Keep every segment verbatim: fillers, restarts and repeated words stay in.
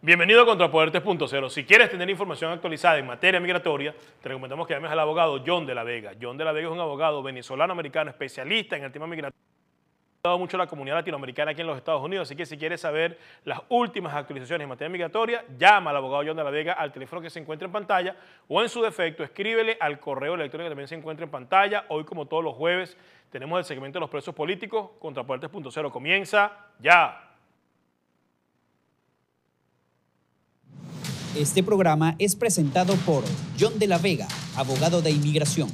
Bienvenido a Contrapoder tres punto cero. Si quieres tener información actualizada en materia migratoria, te recomendamos que llames al abogado John de la Vega. John de la Vega es un abogado venezolano-americano especialista en el tema migratorio. Ha ayudado mucho a la comunidad latinoamericana aquí en los Estados Unidos, así que si quieres saber las últimas actualizaciones en materia migratoria, llama al abogado John de la Vega al teléfono que se encuentra en pantalla o en su defecto escríbele al correo electrónico que también se encuentra en pantalla. Hoy, como todos los jueves, tenemos el segmento de los presos políticos. Contrapoder tres punto cero comienza ya. Este programa es presentado por John de la Vega, abogado de inmigración.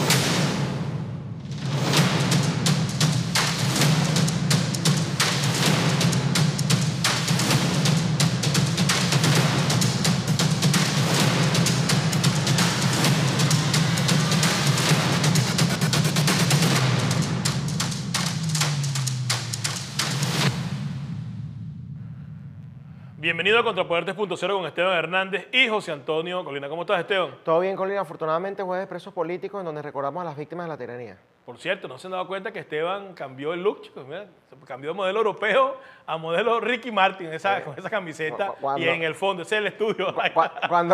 Bienvenido a Contrapoder tres punto cero con Esteban Hernández y José Antonio Colina. ¿Cómo estás, Esteban? Todo bien, Colina. Afortunadamente, jueves de presos políticos en donde recordamos a las víctimas de la tiranía. Por cierto, ¿no se han dado cuenta que Esteban cambió el look, chicos? Mira, cambió de modelo europeo a modelo Ricky Martin, esa, eh, con esa camiseta cuando, y en el fondo, ese es el estudio. Cu cuando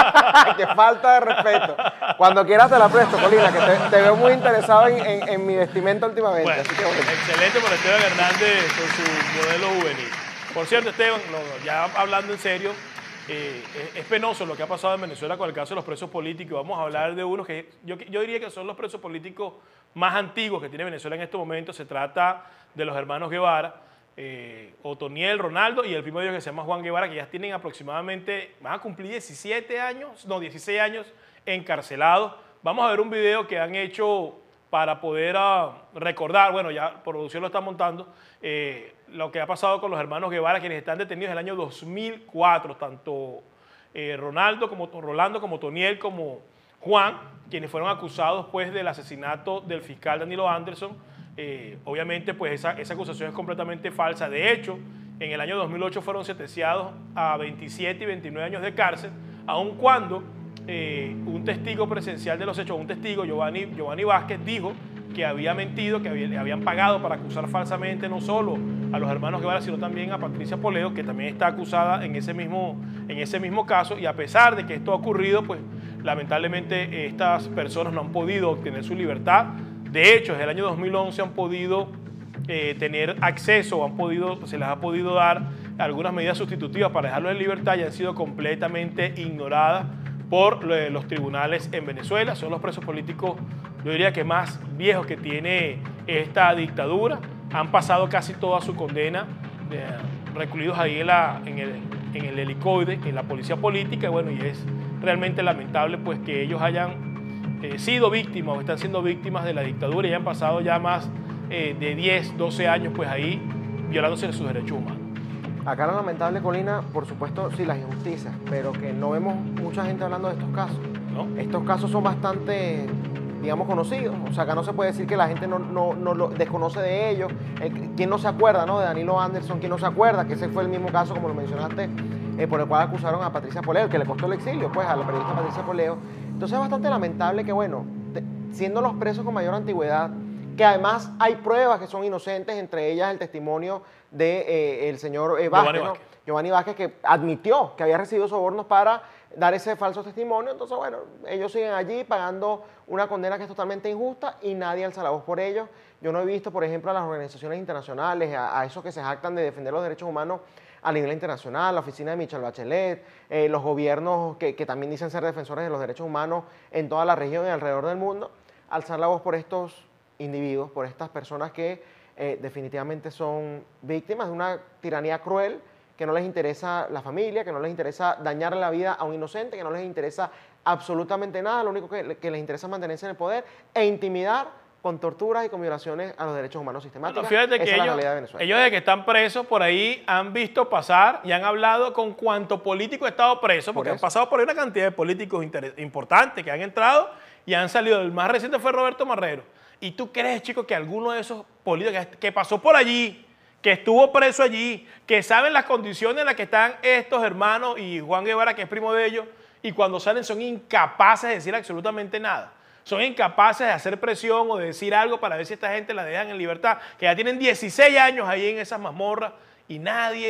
¡Qué falta de respeto! Cuando quieras te la presto, Colina, que te, te veo muy interesado en, en, en mi vestimenta últimamente. Bueno, así que bueno. Excelente por Esteban Hernández con su modelo juvenil. Por cierto, Esteban, ya hablando en serio, eh, es, es penoso lo que ha pasado en Venezuela con el caso de los presos políticos. Vamos a hablar de unos que yo, yo diría que son los presos políticos más antiguos que tiene Venezuela en este momento. Se trata de los hermanos Guevara, eh, Otoniel, Ronaldo y el primo de ellos que se llama Juan Guevara, que ya tienen aproximadamente, van a cumplir diecisiete años, no, dieciséis años encarcelados. Vamos a ver un video que han hecho para poder uh, recordar, bueno, ya producción lo está montando, eh, lo que ha pasado con los hermanos Guevara, quienes están detenidos en el año dos mil cuatro, tanto eh, Ronaldo como Rolando, como Toniel, como Juan, quienes fueron acusados pues del asesinato del fiscal Danilo Anderson. Eh, obviamente pues esa, esa acusación es completamente falsa. De hecho, en el año dos mil ocho fueron sentenciados a veintisiete y veintinueve años de cárcel, aun cuando eh, un testigo presencial de los hechos, un testigo, Giovanni, Giovanni Vázquez, dijo que había mentido, que había, habían pagado para acusar falsamente no solo a los hermanos Guevara, sino también a Patricia Poleo, que también está acusada en ese mismo, en ese mismo caso, y a pesar de que esto ha ocurrido, pues lamentablemente estas personas no han podido obtener su libertad. De hecho, desde el año dos mil once han podido eh, tener acceso, han podido, se les ha podido dar algunas medidas sustitutivas para dejarlos en libertad y han sido completamente ignoradas por los tribunales en Venezuela. Son los presos políticos, yo diría que más viejos que tiene esta dictadura. Han pasado casi toda su condena, eh, recluidos ahí en, la, en, el, en el helicoide, en la policía política. Bueno, y es realmente lamentable pues que ellos hayan eh, sido víctimas o están siendo víctimas de la dictadura y hayan pasado ya más eh, de diez, doce años pues ahí violándose sus derechos humanos. Acá lo lamentable, Colina, por supuesto, sí, las injusticias, pero que no vemos mucha gente hablando de estos casos. ¿No? Estos casos son bastante, digamos, conocidos. O sea, acá no se puede decir que la gente no, no, no lo desconoce de ellos. El, ¿Quién no se acuerda, no? De Danilo Anderson, ¿quién no se acuerda? Que ese fue el mismo caso, como lo mencionaste, eh, por el cual acusaron a Patricia Poleo, que le costó el exilio, pues, a la periodista Patricia Poleo. Entonces es bastante lamentable que, bueno, te, siendo los presos con mayor antigüedad, que además hay pruebas que son inocentes, entre ellas el testimonio del de, eh, señor eh, Vázquez, Giovanni, ¿no? Giovanni Vázquez, que admitió que había recibido sobornos para dar ese falso testimonio. Entonces, bueno, ellos siguen allí pagando una condena que es totalmente injusta y nadie alza la voz por ellos. Yo no he visto, por ejemplo, a las organizaciones internacionales, a, a esos que se jactan de defender los derechos humanos a nivel internacional, la oficina de Michelle Bachelet, eh, los gobiernos que, que también dicen ser defensores de los derechos humanos en toda la región y alrededor del mundo, alzar la voz por estos individuos, por estas personas que eh, definitivamente son víctimas de una tiranía cruel, que no les interesa la familia, que no les interesa dañarle la vida a un inocente, que no les interesa absolutamente nada, lo único que, que les interesa es mantenerse en el poder e intimidar con torturas y con violaciones a los derechos humanos sistemáticos. Bueno, fíjate que esa es la ellos, realidad de Venezuela. Ellos desde que están presos por ahí han visto pasar y han hablado con cuánto político ha estado preso, porque han pasado por ahí una cantidad de políticos importantes que han entrado y han salido. El más reciente fue Roberto Marrero. ¿Y tú crees, chicos, que alguno de esos políticos que pasó por allí, que estuvo preso allí, que saben las condiciones en las que están estos hermanos y Juan Guevara, que es primo de ellos, y cuando salen son incapaces de decir absolutamente nada? Son incapaces de hacer presión o de decir algo para ver si esta gente la dejan en libertad, que ya tienen dieciséis años ahí en esas mazmorras y nadie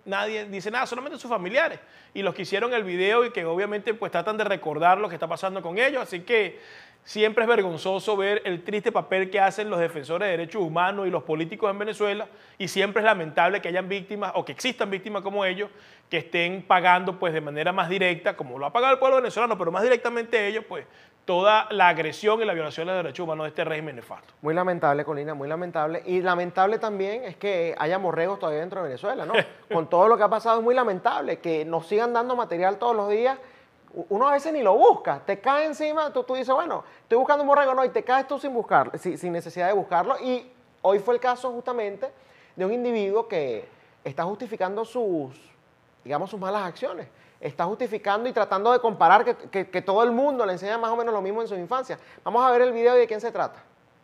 nadie dice nada, solamente sus familiares y los que hicieron el video y que obviamente pues tratan de recordar lo que está pasando con ellos, así que siempre es vergonzoso ver el triste papel que hacen los defensores de derechos humanos y los políticos en Venezuela, y siempre es lamentable que hayan víctimas o que existan víctimas como ellos que estén pagando pues de manera más directa, como lo ha pagado el pueblo venezolano, pero más directamente ellos, pues toda la agresión y la violación de los derechos humanos de este régimen nefasto. Muy lamentable, Colina, muy lamentable. Y lamentable también es que haya borregos todavía dentro de Venezuela, ¿no? Con todo lo que ha pasado es muy lamentable que nos sigan dando material todos los días. Uno a veces ni lo busca, te cae encima, tú, tú dices, bueno, estoy buscando un borrego, no, y te caes tú sin buscarlo, sin, sin necesidad de buscarlo. Y hoy fue el caso justamente de un individuo que está justificando sus, digamos, sus malas acciones. Está justificando y tratando de comparar que, que, que todo el mundo le enseña más o menos lo mismo en su infancia. Vamos a ver el video y de quién se trata.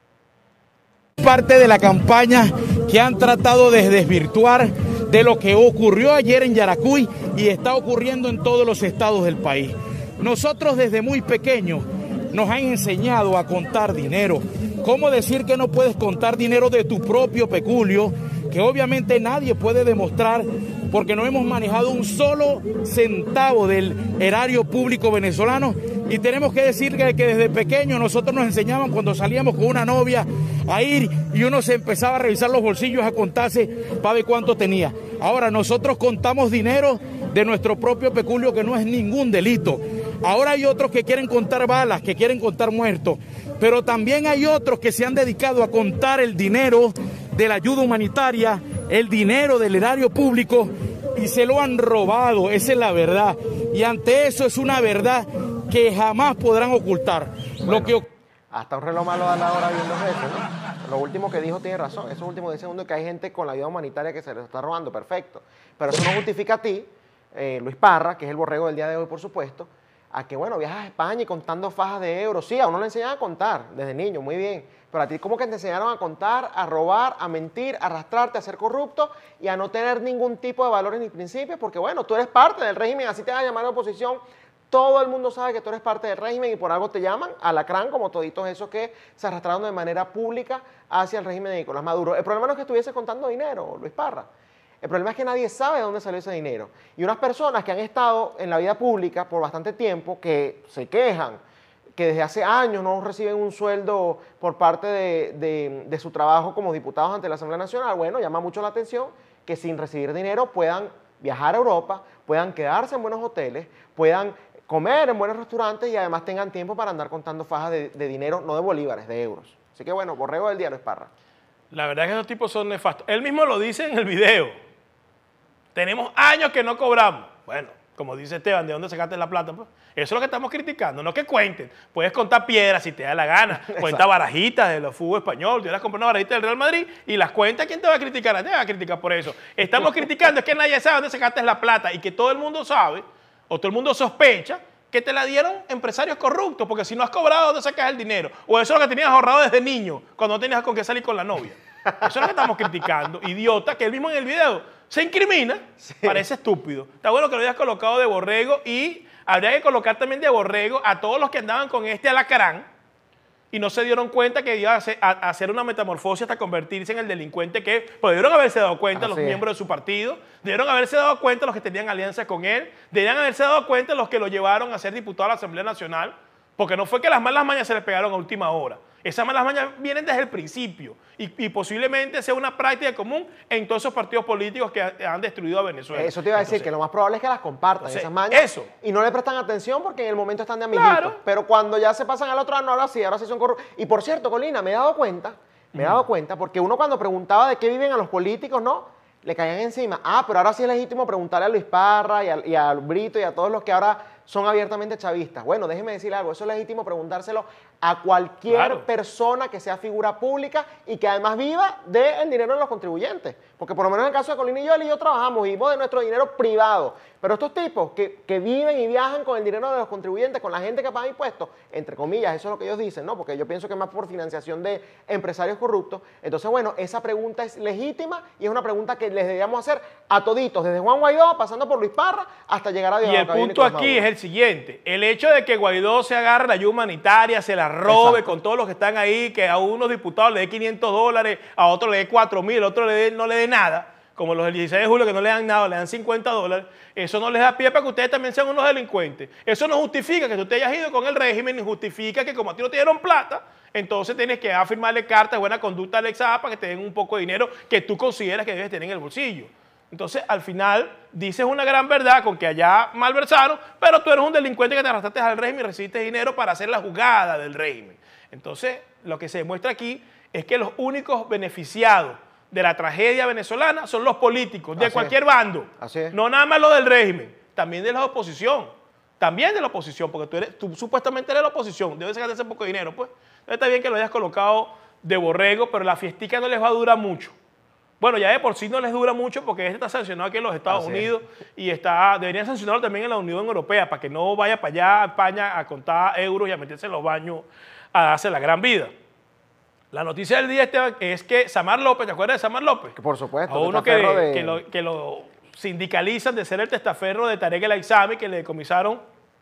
Parte de la campaña que han tratado de desvirtuar de lo que ocurrió ayer en Yaracuy y está ocurriendo en todos los estados del país. Nosotros desde muy pequeños nos han enseñado a contar dinero. ¿Cómo decir que no puedes contar dinero de tu propio peculio? Que obviamente nadie puede demostrar porque no hemos manejado un solo centavo del erario público venezolano, y tenemos que decir que, que desde pequeño nosotros nos enseñaban cuando salíamos con una novia a ir y uno se empezaba a revisar los bolsillos, a contarse para ver cuánto tenía. Ahora nosotros contamos dinero de nuestro propio peculio, que no es ningún delito. Ahora hay otros que quieren contar balas, que quieren contar muertos, pero también hay otros que se han dedicado a contar el dinero de la ayuda humanitaria, el dinero del erario público, y se lo han robado. Esa es la verdad, y ante eso es una verdad que jamás podrán ocultar. Bueno, lo que... Hasta un reloj malo da la hora bien dos veces, ¿no? Lo último que dijo tiene razón, esos últimos diez segundos, que hay gente con la ayuda humanitaria que se les está robando, perfecto, pero eso no justifica a ti, eh, Luis Parra, que es el borrego del día de hoy, por supuesto, a que, bueno, viajas a España y contando fajas de euros. Sí, a uno le enseñan a contar desde niño, muy bien. Pero a ti, ¿cómo que te enseñaron a contar, a robar, a mentir, a arrastrarte, a ser corrupto y a no tener ningún tipo de valores ni principios? Porque, bueno, tú eres parte del régimen, así te van a llamar a la oposición. Todo el mundo sabe que tú eres parte del régimen y por algo te llaman alacrán, como toditos esos que se arrastraron de manera pública hacia el régimen de Nicolás Maduro. El problema no es que estuviese contando dinero, Luis Parra. El problema es que nadie sabe de dónde salió ese dinero. Y unas personas que han estado en la vida pública por bastante tiempo, que se quejan, que desde hace años no reciben un sueldo por parte de, de, de su trabajo como diputados ante la Asamblea Nacional, bueno, llama mucho la atención que sin recibir dinero puedan viajar a Europa, puedan quedarse en buenos hoteles, puedan comer en buenos restaurantes y además tengan tiempo para andar contando fajas de, de dinero, no de bolívares, de euros. Así que bueno, borrego del día Luis Parra. La verdad es que esos tipos son nefastos. Él mismo lo dice en el video. Tenemos años que no cobramos. Bueno, como dice Esteban, ¿de dónde sacaste la plata? Pues eso es lo que estamos criticando, no que cuenten. Puedes contar piedras si te da la gana, cuenta barajitas de los fútbol español, tú vas a comprar una barajita del Real Madrid y las cuentas, ¿quién te va a criticar? Nadie va a criticar por eso. Estamos criticando es que nadie sabe dónde sacaste la plata y que todo el mundo sabe, o todo el mundo sospecha, que te la dieron empresarios corruptos, porque si no has cobrado, ¿dónde sacas el dinero? O eso es lo que tenías ahorrado desde niño, cuando no tenías con qué salir con la novia. Eso es lo que estamos criticando. Idiota, que él mismo en el video se incrimina, sí. Parece estúpido. Está bueno que lo hayas colocado de borrego y habría que colocar también de borrego a todos los que andaban con este alacrán y no se dieron cuenta que iba a hacer, a, a hacer una metamorfosis hasta convertirse en el delincuente que pudieron haberse dado cuenta. Así los es. Miembros de su partido, debieron haberse dado cuenta los que tenían alianza con él, debieran haberse dado cuenta los que lo llevaron a ser diputado a la Asamblea Nacional, porque no fue que las malas mañas se le pegaron a última hora. Esas malas mañas vienen desde el principio y, y posiblemente sea una práctica común en todos esos partidos políticos que ha, han destruido a Venezuela. Eso te iba a decir, entonces, que lo más probable es que las compartan, entonces, esas mañas, eso. Y no le prestan atención porque en el momento están de amiguitos. Claro. Pero cuando ya se pasan al otro lado, ahora sí, ahora sí son corruptos. Y por cierto, Colina, me he dado cuenta, me he dado cuenta, porque uno cuando preguntaba de qué viven a los políticos, ¿no? Le caían encima. Ah, pero ahora sí es legítimo preguntarle a Luis Parra y a, y a Brito y a todos los que ahora son abiertamente chavistas. Bueno, déjeme decirle algo, eso es legítimo preguntárselo a cualquier claro. persona que sea figura pública y que además viva del dinero de los contribuyentes. Porque por lo menos en el caso de Colina y yo, él y yo trabajamos, vivimos de nuestro dinero privado. Pero estos tipos que, que viven y viajan con el dinero de los contribuyentes, con la gente que paga impuestos, entre comillas, eso es lo que ellos dicen, ¿no? Porque yo pienso que es más por financiación de empresarios corruptos. Entonces, bueno, esa pregunta es legítima y es una pregunta que les deberíamos hacer a toditos, desde Juan Guaidó, pasando por Luis Parra, hasta llegar a Dios. Y el punto aquí es el siguiente, el hecho de que Guaidó se agarre la ayuda humanitaria, se la robe Exacto. con todos los que están ahí, que a unos diputados le dé quinientos dólares, a otros le dé cuatro mil, a otro le dé, no le dé nada, como los del dieciséis de julio que no le dan nada, le dan cincuenta dólares, eso no les da pie para que ustedes también sean unos delincuentes. Eso no justifica que tú te hayas ido con el régimen, ni justifica que como a ti no te dieron plata, entonces tienes que firmarle cartas de buena conducta al Exapa para que te den un poco de dinero que tú consideras que debes tener en el bolsillo. Entonces, al final, dices una gran verdad con que allá malversaron, pero tú eres un delincuente que te arrastraste al régimen y recibiste dinero para hacer la jugada del régimen. Entonces, lo que se demuestra aquí es que los únicos beneficiados de la tragedia venezolana son los políticos, de Así cualquier es. bando. Así es. No nada más los del régimen, también de la oposición. También de la oposición, porque tú, eres, tú supuestamente eres la oposición, debes sacarte ese poco de dinero, pues. Está bien que lo hayas colocado de borrego, pero la fiestica no les va a durar mucho. Bueno, ya de por sí no les dura mucho porque este está sancionado aquí en los Estados Así Unidos y está, deberían sancionarlo también en la Unión Europea para que no vaya para allá a España a contar euros y a meterse en los baños a darse la gran vida. La noticia del día, Esteban, es que Samar López, ¿te acuerdas de Samar López? Que por supuesto. A uno que, testaferro de... que, lo, que lo sindicalizan de ser el testaferro de Tarek El Aissami, que le decomisaron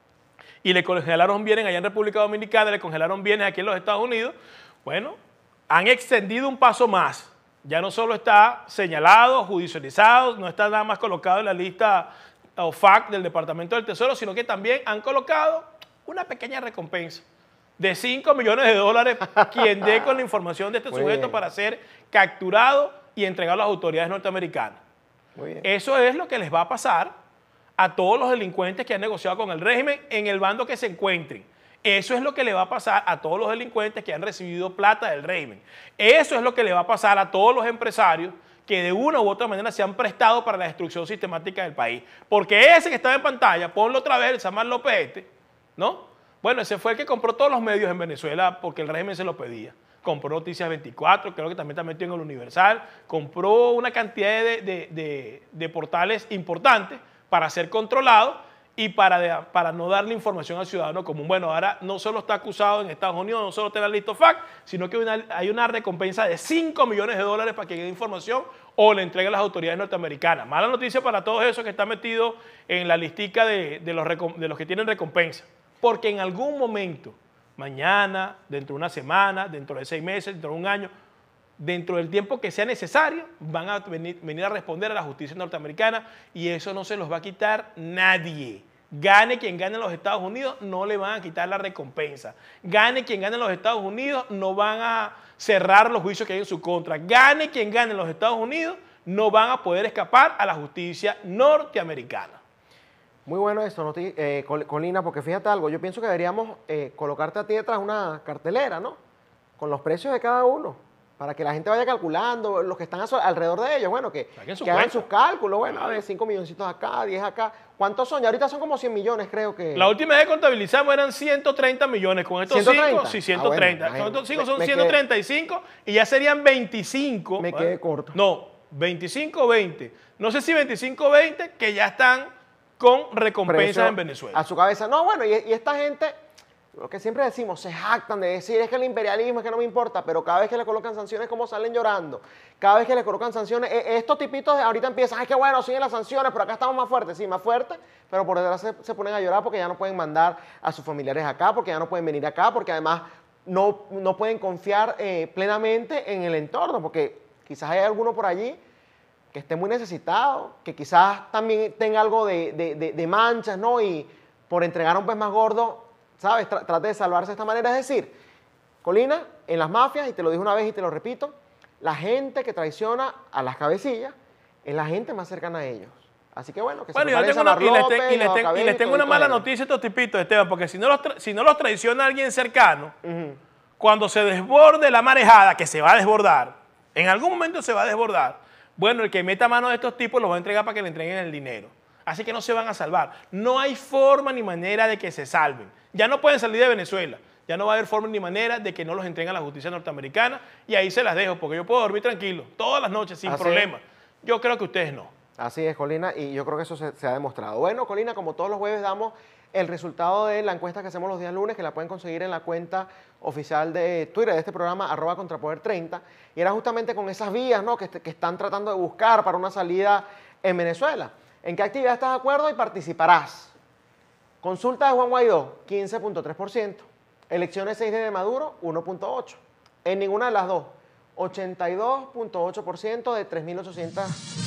y le congelaron bienes allá en República Dominicana, le congelaron bienes aquí en los Estados Unidos. Bueno, han extendido un paso más. Ya no solo está señalado, judicializado, no está nada más colocado en la lista O F A C del Departamento del Tesoro, sino que también han colocado una pequeña recompensa de cinco millones de dólares quien dé con la información de este Muy sujeto bien. para ser capturado y entregado a las autoridades norteamericanas. Muy bien. Eso es lo que les va a pasar a todos los delincuentes que han negociado con el régimen en el bando que se encuentren. Eso es lo que le va a pasar a todos los delincuentes que han recibido plata del régimen. Eso es lo que le va a pasar a todos los empresarios que de una u otra manera se han prestado para la destrucción sistemática del país. Porque ese que estaba en pantalla, ponlo otra vez, el Samar López este, ¿no? Bueno, ese fue el que compró todos los medios en Venezuela porque el régimen se lo pedía. Compró Noticias veinticuatro, creo que también está metido en el Universal, compró una cantidad de, de, de, de portales importantes para ser controlados y para, de, para no darle información al ciudadano común. Bueno, ahora no solo está acusado en Estados Unidos, no solo está en la lista F A C, sino que hay una, hay una recompensa de cinco millones de dólares para que dé información o le entregue a las autoridades norteamericanas. Mala noticia para todos esos que están metidos en la listica de, de, los, de los que tienen recompensa. Porque en algún momento, mañana, dentro de una semana, dentro de seis meses, dentro de un año, dentro del tiempo que sea necesario, van a venir, venir a responder a la justicia norteamericana y eso no se los va a quitar nadie. Gane quien gane en los Estados Unidos, no le van a quitar la recompensa. Gane quien gane en los Estados Unidos, no van a cerrar los juicios que hay en su contra. Gane quien gane en los Estados Unidos, no van a poder escapar a la justicia norteamericana. Muy bueno eso, ¿no? eh, Colina, porque fíjate algo, yo pienso que deberíamos eh, colocarte a ti detrás una cartelera, ¿no? Con los precios de cada uno, para que la gente vaya calculando, los que están alrededor de ellos, bueno, que, que hagan sus cálculos, bueno, a ver, cinco milloncitos acá, diez acá. ¿Cuántos son? Ya ahorita son como cien millones, creo que. La última vez que contabilizamos eran ciento treinta millones, con estos cinco, sí, ciento treinta. Ah, bueno, con estos cinco me, son me ciento treinta y cinco quedé, y ya serían veinticinco. Me ¿vale? quedé corto. No, veinticinco, veinte. No sé si veinticinco, veinte, que ya están con recompensas precio en Venezuela. A su cabeza. No, bueno, y, y esta gente, lo que siempre decimos, se jactan de decir es que el imperialismo es que no me importa, pero cada vez que le colocan sanciones, como salen llorando. Cada vez que le colocan sanciones, eh, estos tipitos de ahorita empiezan, ay, que bueno, siguen las sanciones, pero acá estamos más fuertes, sí, más fuertes, pero por detrás se, se ponen a llorar porque ya no pueden mandar a sus familiares acá, porque ya no pueden venir acá, porque además no, no pueden confiar eh, plenamente en el entorno, porque quizás hay alguno por allí que esté muy necesitado, que quizás también tenga algo de, de, de, de manchas, ¿no? Y por entregar a un pez más gordo, ¿sabes? Tra trate de salvarse de esta manera. Es decir, Colina, en las mafias, y te lo dije una vez y te lo repito, la gente que traiciona a las cabecillas es la gente más cercana a ellos. Así que bueno, que bueno, se yo tengo una, y les, te, y les, te, y les tengo una mala ellos. noticia a estos tipitos, Esteban, porque si no los, si no los traiciona alguien cercano, Uh-huh. cuando se desborde la marejada, que se va a desbordar, en algún momento se va a desbordar, bueno, el que meta mano de estos tipos los va a entregar para que le entreguen el dinero. Así que no se van a salvar. No hay forma ni manera de que se salven. Ya no pueden salir de Venezuela. Ya no va a haber forma ni manera de que no los entreguen a la justicia norteamericana. Y ahí se las dejo, porque yo puedo dormir tranquilo, todas las noches, sin Así problema. es. Yo creo que ustedes no. Así es, Colina, y yo creo que eso se, se ha demostrado. Bueno, Colina, como todos los jueves damos el resultado de la encuesta que hacemos los días lunes, que la pueden conseguir en la cuenta oficial de Twitter de este programa, arroba Contrapoder treinta, y era justamente con esas vías, ¿no? que, que están tratando de buscar para una salida en Venezuela. ¿En qué actividad estás de acuerdo y participarás? Consulta de Juan Guaidó, quince punto tres por ciento. Elecciones seis de Maduro, uno punto ocho por ciento. En ninguna de las dos, ochenta y dos punto ocho por ciento de tres mil ochocientas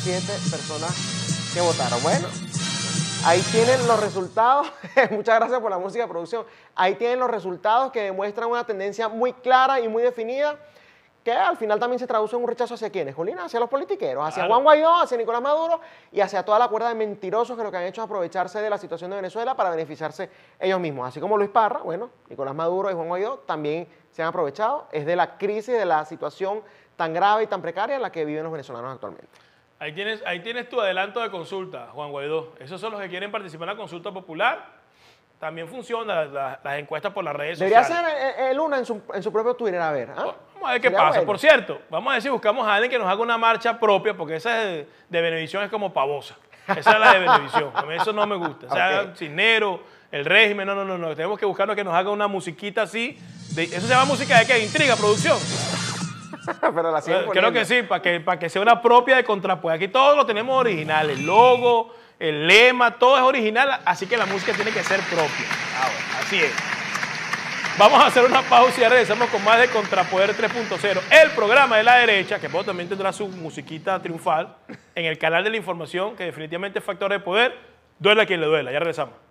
siete personas que votaron. Bueno, ahí tienen los resultados. Muchas gracias por la música de producción. Ahí tienen los resultados que demuestran una tendencia muy clara y muy definida, que al final también se traduce en un rechazo hacia quiénes, Colina, hacia los politiqueros, hacia claro. Juan Guaidó, hacia Nicolás Maduro y hacia toda la cuerda de mentirosos que lo que han hecho es aprovecharse de la situación de Venezuela para beneficiarse ellos mismos. Así como Luis Parra, bueno, Nicolás Maduro y Juan Guaidó también se han aprovechado, es de la crisis, de la situación tan grave y tan precaria en la que viven los venezolanos actualmente. Ahí tienes, ahí tienes tu adelanto de consulta, Juan Guaidó. Esos son los que quieren participar en la consulta popular. También funcionan las, las encuestas por las redes Debería sociales. Debería ser el Luna en su, en su propio Twitter, a ver. ¿eh? Vamos a ver qué Sería pasa. Bueno. Por cierto, vamos a ver si buscamos a alguien que nos haga una marcha propia, porque esa de, de Venevisión es como pavosa. Esa es la de Venevisión. A mí eso no me gusta. O sea, okay. Cisnero, el régimen, no, no, no, no. Tenemos que buscarnos que nos haga una musiquita así. De, ¿eso se llama música de qué? Intriga, producción. Pero la siguen Creo que sí, para que, para que sea una propia de Contrapuesta. Aquí todos lo tenemos original. El logo, el lema, todo es original, así que la música tiene que ser propia. Ah, bueno, así es. Vamos a hacer una pausa y ya regresamos con más de Contrapoder tres punto cero, el programa de la derecha, que también tendrá su musiquita triunfal en el canal de la información, que definitivamente es factor de poder. Duela a quien le duela. Ya regresamos.